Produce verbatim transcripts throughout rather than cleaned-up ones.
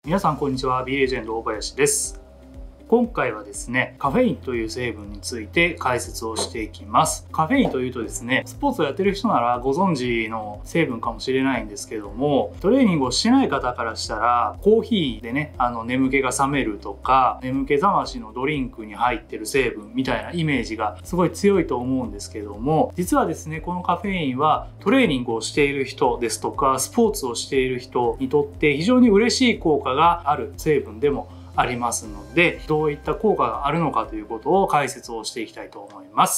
皆さんこんにちは。 B レジェンド大林です。今回はですね、カフェインという成分について解説をしていきます。カフェインというとですね、スポーツをやってる人ならご存知の成分かもしれないんですけども、トレーニングをしない方からしたら、コーヒーでね、あの眠気が覚めるとか、眠気覚ましのドリンクに入ってる成分みたいなイメージがすごい強いと思うんですけども、実はですね、このカフェインはトレーニングをしている人ですとか、スポーツをしている人にとって非常に嬉しい効果がある成分でもありますので、どういった効果があるのかということを解説をしていきたいと思います。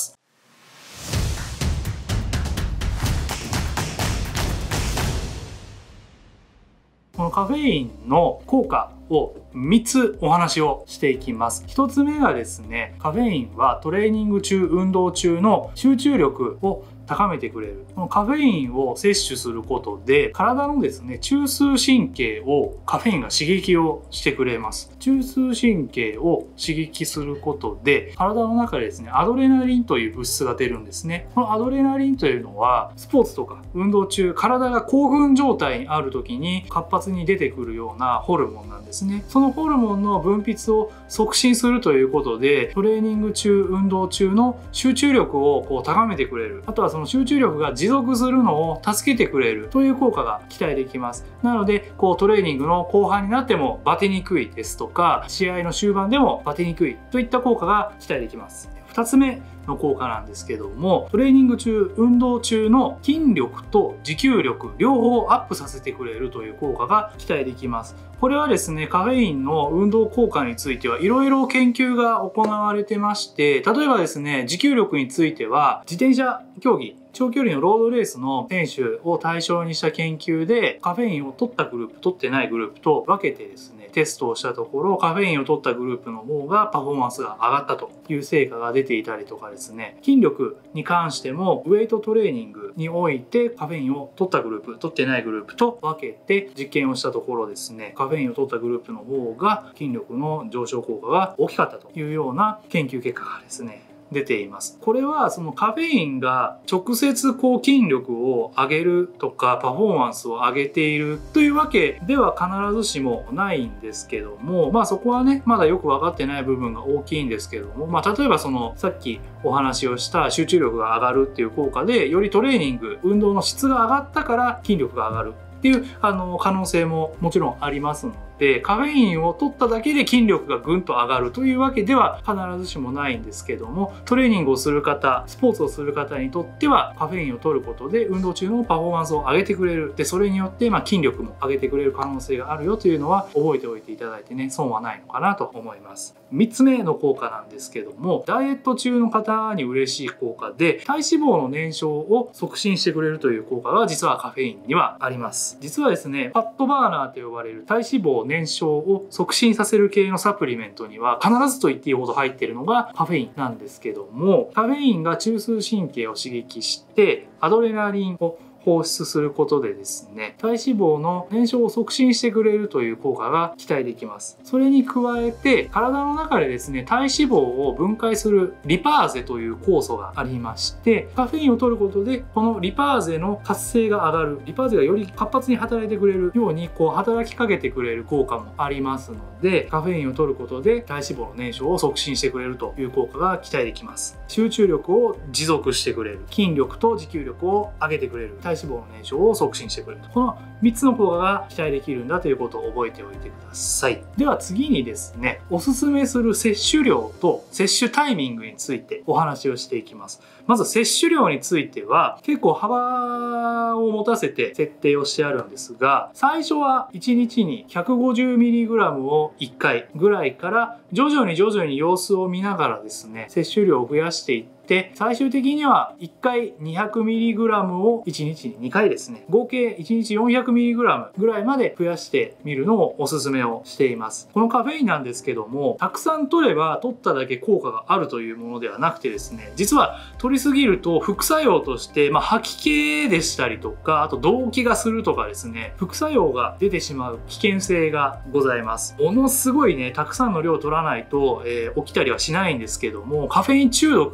このカフェインの効果をみっつお話をしていきます。ひとつめがですね、カフェインはトレーニング中、運動中の集中力を高めてくれる。このカフェインを摂取することで、体のですね、中枢神経をカフェインが刺激をしてくれます。中枢神経を刺激することで、体の中でですね、アドレナリンという物質が出るんですね。このアドレナリンというのは、スポーツとか運動中、体が興奮状態にある時に活発に出てくるようなホルモンなんですね。そのホルモンの分泌を促進するということで、トレーニング中、運動中の集中力をこう高めてくれる。あとはその集中力が持続するのを助けてくれるという効果が期待できます。なので、こうトレーニングの後半になってもバテにくいですとか、試合の終盤でもバテにくいといった効果が期待できます。ふたつめの効果なんですけども、トレーニング中、運動中の筋力と持久力両方アップさせてくれるという効果が期待できます。これはですね、カフェインの運動効果についてはいろいろ研究が行われてまして、例えばですね、持久力については自転車競技、長距離のロードレースの選手を対象にした研究で、カフェインを取ったグループ、取ってないグループと分けてですね、テストをしたところ、カフェインを取ったグループの方がパフォーマンスが上がったという成果が出ていたりとかですね、筋力に関してもウェイトトレーニングにおいてカフェインを取ったグループ、取ってないグループと分けて実験をしたところですね、カフェインを取ったグループの方が筋力の上昇効果が大きかったというような研究結果がですね、出ています。これはそのカフェインが直接こう筋力を上げるとかパフォーマンスを上げているというわけでは必ずしもないんですけども、まあそこはね、まだよく分かってない部分が大きいんですけども、まあ例えばそのさっきお話をした集中力が上がるっていう効果で、よりトレーニング、運動の質が上がったから筋力が上がるっていうあの可能性ももちろんありますので、カフェインを取っただけで筋力がぐんと上がるというわけでは必ずしもないんですけども、トレーニングをする方、スポーツをする方にとってはカフェインを取ることで運動中のパフォーマンスを上げてくれる。で、それによってまあ筋力も上げてくれる可能性があるよというのは覚えておいていただいてね、損はないのかなと思います。みっつめの効果なんですけども、ダイエット中の方に嬉しい効果で、体脂肪の燃焼を促進してくれるという効果が実はカフェインにはあります。実はですね、ファットバーナーと呼ばれる体脂肪燃焼を促進させる系のサプリメントには必ずと言っていいほど入っているのがカフェインなんですけども、カフェインが中枢神経を刺激してアドレナリンを放出することでですね、体脂肪の燃焼を促進してくれるという効果が期待できます。それに加えて、体の中でですね、体脂肪を分解するリパーゼという酵素がありまして、カフェインを取ることでこのリパーゼの活性が上がる、リパーゼがより活発に働いてくれるようにこう働きかけてくれる効果もありますので、カフェインを取ることで体脂肪の燃焼を促進してくれるという効果が期待できます。集中力を持続してくれる、筋力と持久力を上げてくれる、体脂肪の燃焼を促進してくれると、このみっつの効果が期待できるんだということを覚えておいてください。では次にですね、おすすめする摂取量と摂取タイミングについてお話をしていきます。まず摂取量については結構幅を持たせて設定をしてあるんですが、最初はいちにちに ひゃくごじゅうミリグラム をいっかいぐらいから徐々に徐々に様子を見ながらですね、摂取量を増やしていって、最終的にはいっかい にひゃくミリグラム をいちにちににかいですね、合計いちにち よんひゃくミリグラム ぐらいまで増やしてみるのをおすすめをしています。このカフェインなんですけども、たくさん取れば取っただけ効果があるというものではなくてですね、実は取りすぎると副作用として、まあ、吐き気でしたりとか、あと動悸がするとかですね、副作用が出てしまう危険性がございます。ものすごいね、たくさんの量を取らないと、えー、起きたりはしないんですけども、カフェイン中毒なんて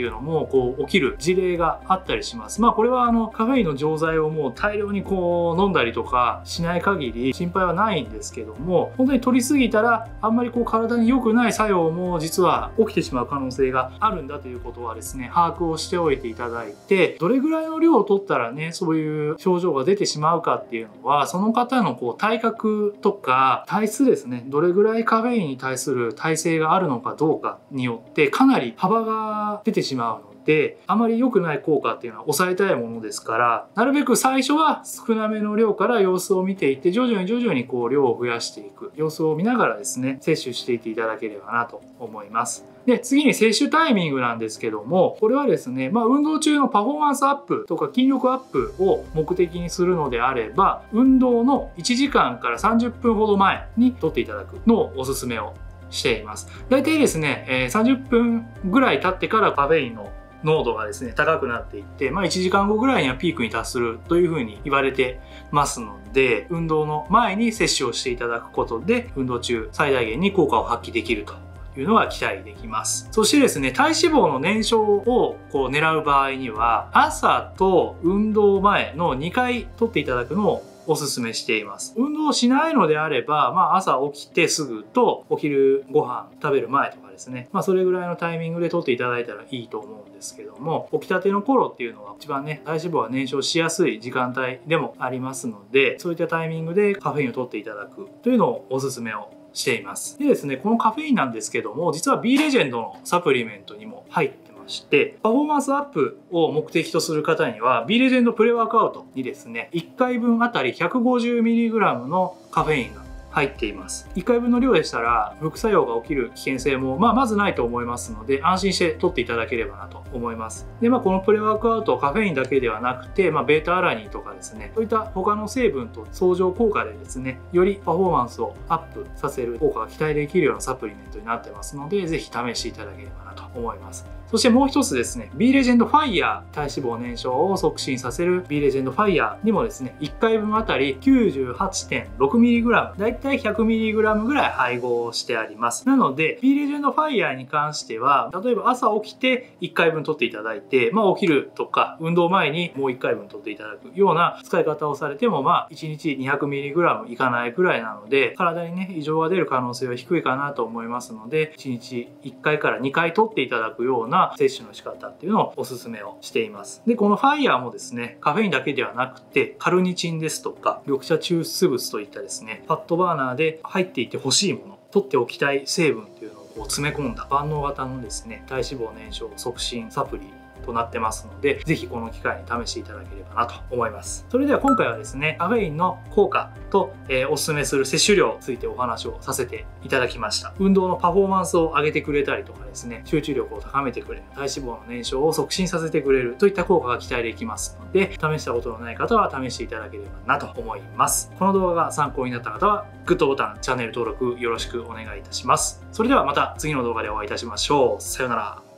っていうのもこう起きる事例があったりします。まあこれはあのカフェインの錠剤をもう大量にこう飲んだりとかしない限り心配はないんですけども、本当に取りすぎたらあんまりこう体に良くない作用も実は起きてしまう可能性があるんだということはですね、把握をしておいていただいて、どれぐらいの量を取ったらねそういう症状が出てしまうかっていうのは、その方のこう体格とか体質ですね、どれぐらいカフェインに対する耐性があるのかどうかによってかなり幅が出てしまうので、あまり良くない効果っていうのは抑えたいものですから、なるべく最初は少なめの量から様子を見ていって、徐々に徐々にこう量を増やしていく様子を見ながらですね、摂取していっていただければなと思います。で、次に摂取タイミングなんですけども、これはですね、まあ運動中のパフォーマンスアップとか筋力アップを目的にするのであれば、運動のいちじかんからさんじゅっぷんほど前に摂っていただくのをおすすめをしています。大体ですね、えー、さんじゅっぷんぐらい経ってからカフェインの濃度がですね高くなっていって、まあ、いちじかんごぐらいにはピークに達するというふうに言われてますので、運動の前に摂取をしていただくことで運動中最大限に効果を発揮できるというのが期待できます。そしてですね、体脂肪の燃焼をこう狙う場合には朝と運動前のにかい取っていただくのをおすすめしています。運動しないのであれば、まあ、朝起きてすぐとお昼ご飯食べる前とかですね、まあ、それぐらいのタイミングで取っていただいたらいいと思うんですけども、起きたての頃っていうのは一番ね体脂肪が燃焼しやすい時間帯でもありますので、そういったタイミングでカフェインを取っていただくというのをおすすめをしています。でですね、このカフェインなんですけども、実は B レジェンドのサプリメントにも入ってまして、パフォーマンスアップを目的とする方には B レジェンドプレワークアウトにですね、いっかいぶんあたり ひゃくごじゅうミリグラム のカフェインが入っています。いっかいぶんの量でしたら副作用が起きる危険性も、まあ、まずないと思いますので、安心して取っていただければなと思います。で、まあ、このプレワークアウトカフェインだけではなくて、まあ、ベータアラニンとかですね、そういった他の成分と相乗効果でですね、よりパフォーマンスをアップさせる効果が期待できるようなサプリメントになってますので、ぜひ試していただければなと思います。そしてもう一つですね、B レジェンドファイヤー、体脂肪燃焼を促進させる B レジェンドファイヤーにもですね、いっかいぶんあたり きゅうじゅうはちてんろくミリグラム、だいたい ひゃくミリグラム ぐらい配合してあります。なので B レジェンドファイヤーに関しては、例えば朝起きていっかいぶん取っていただいて、まあ、お昼とか運動前にもういっかいぶん取っていただくような使い方をされても、まあいちにち にひゃくミリグラム いかないくらいなので、体にね異常が出る可能性は低いかなと思いますので、いちにちいっかいからにかい取っていただくような摂取の仕方っていうのをおすすめをしています。で、このファイヤーもですね、カフェインだけではなくてカルニチンですとか緑茶抽出物といったですね、ファットバーナーで入っていてほしいもの、取っておきたい成分っていうのをこう詰め込んだ万能型のですね、体脂肪燃焼促進サプリとなってますので、ぜひこの機会に試していただければなと思います。それでは今回はですね、カフェインの効果と、えー、おすすめする摂取量についてお話をさせていただきました。運動のパフォーマンスを上げてくれたりとかですね、集中力を高めてくれる、体脂肪の燃焼を促進させてくれるといった効果が期待できますので、試したことのない方は試していただければなと思います。この動画が参考になった方はグッドボタン、チャンネル登録よろしくお願いいたします。それではまた次の動画でお会いいたしましょう。さようなら。